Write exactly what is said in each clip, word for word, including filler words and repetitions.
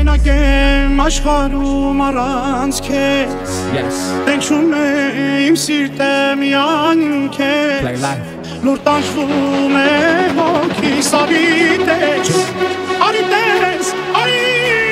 Մենակ եմ աշխարհում առանց քեզ Տենչում է իմ սիրտը միայն քեզ Լուր տանջվում է հոգիս արի տեջ Արի տես, արի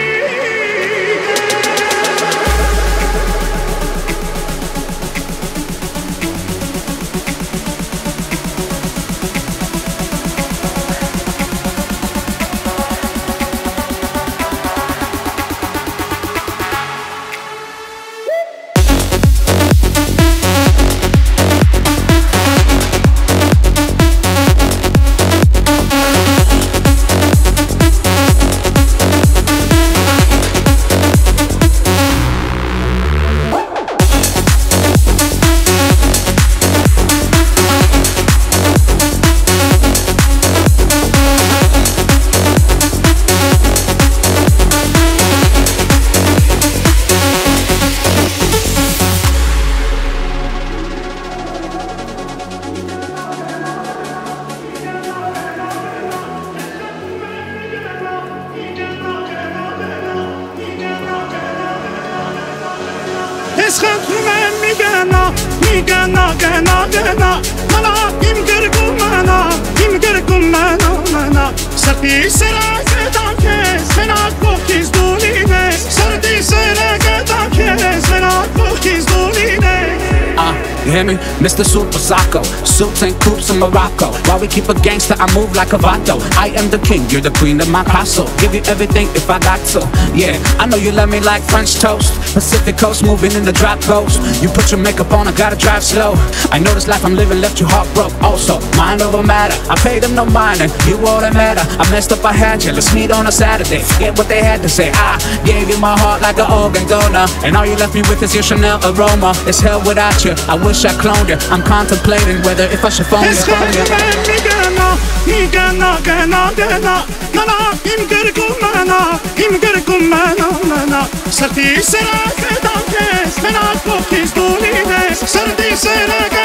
Ես խնդրում եմ մի գնա, մի գնա, գնա, գնա Մնա իմ գրկում մնա, իմ գրկում մնա, մնա Սրտի սերակը տան քեզ, մենակ կողքից դու լինես Սրտի սերակը տան քեզ, մենակ կողքից դու լինես Uh, you hear me? Mister Super Sacco, suits and coops in Morocco. While we keep a gangster, I move like a vato. I am the king, you're the queen of my castle. Give you everything if I got to. Yeah, I know you love me like French toast. Pacific coast, moving in the drop coast. You put your makeup on, I gotta drive slow. I know this life I'm living left you heartbroken. Also, mind over matter. I paid them no mind, and you all that matter. I messed up, I had you. Let's meet on a Saturday. Forget what they had to say. I gave you my heart like an organ donor, and all you left me with is your Chanel aroma. It's hell without you. I wish I cloned you. I'm contemplating whether if I should phone you. Ես խնդրում եմ մի գնա, մի գնա, գնա, գնա Մնա իմ գրկում մնա, իմ գրկում մնա, մնա Սրտի սերակը տան քեզ, մենակ կողքից դու լինես Սրտի սերակը